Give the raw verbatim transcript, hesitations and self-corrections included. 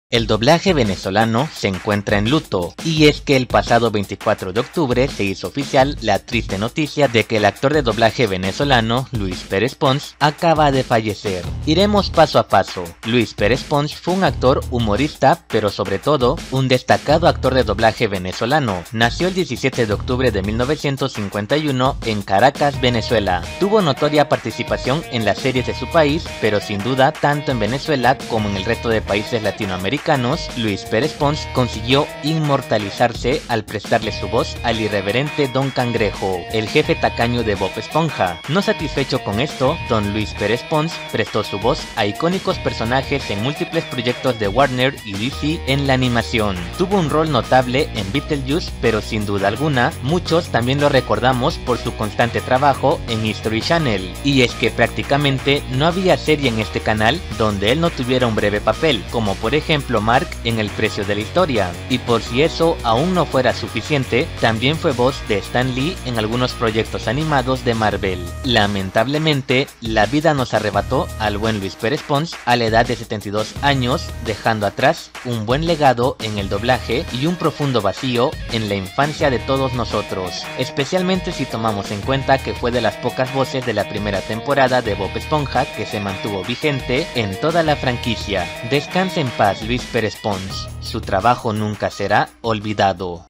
El doblaje venezolano se encuentra en luto, y es que el pasado veinticuatro de octubre se hizo oficial la triste noticia de que el actor de doblaje venezolano, Luis Pérez Pons, acaba de fallecer. Iremos paso a paso. Luis Pérez Pons fue un actor humorista, pero sobre todo, un destacado actor de doblaje venezolano. Nació el diecisiete de octubre de mil novecientos cincuenta y uno en Caracas, Venezuela. Tuvo notoria participación en las series de su país, pero sin duda, tanto en Venezuela como en el resto de países latinoamericanos, Luis Pérez Pons consiguió inmortalizarse al prestarle su voz al irreverente Don Cangrejo, el jefe tacaño de Bob Esponja. No satisfecho con esto, Don Luis Pérez Pons prestó su voz a icónicos personajes en múltiples proyectos de Warner y D C en la animación. Tuvo un rol notable en Beetlejuice, pero sin duda alguna, muchos también lo recordamos por su constante trabajo en History Channel. Y es que prácticamente no había serie en este canal donde él no tuviera un breve papel, como por ejemplo Mark en El precio de la historia. Y por si eso aún no fuera suficiente, también fue voz de Stan Lee en algunos proyectos animados de Marvel. Lamentablemente, la vida nos arrebató al buen Luis Pérez Pons a la edad de setenta y dos años, dejando atrás un buen legado en el doblaje y un profundo vacío en la infancia de todos nosotros, especialmente si tomamos en cuenta que fue de las pocas voces de la primera temporada de Bob Esponja que se mantuvo vigente en toda la franquicia. Descanse en paz, Luis Pérez Pons. Su trabajo nunca será olvidado.